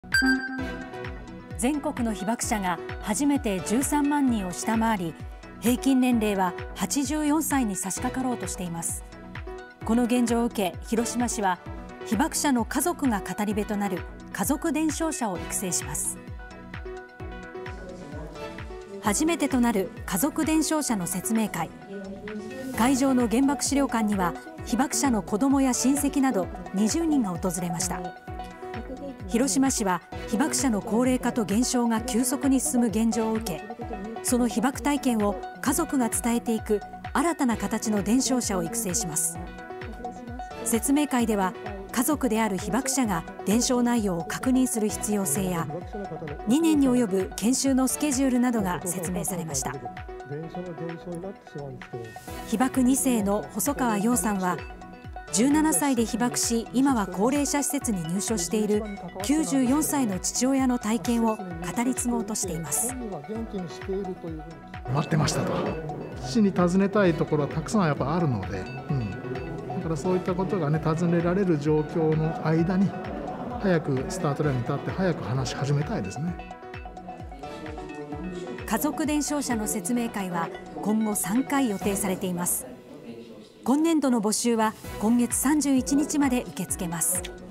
全国の被爆者が初めて13万人を下回り、平均年齢は84歳に差し掛かろうとしています。この現状を受け、広島市は被爆者の家族が語り部となる家族伝承者を育成します。初めてとなる家族伝承者の説明会。会場の原爆資料館には被爆者の子どもや親戚など20人が訪れました。広島市は被爆者の高齢化と減少が急速に進む現状を受け、その被爆体験を家族が伝えていく新たな形の伝承者を育成します。説明会では家族である被爆者が伝承内容を確認する必要性や2年に及ぶ研修のスケジュールなどが説明されました。被爆2世の細川陽さんは17歳で被爆し、今は高齢者施設に入所している94歳の父親の体験を語り継ごうとしています。 待ってましたと、父に尋ねたいところはたくさんやっぱあるので、だからそういったことがね尋ねられる状況の間に早くスタートラインに立って早く話し始めたいですね。 家族伝承者の説明会は今後3回予定されています。今年度の募集は今月31日まで受け付けます。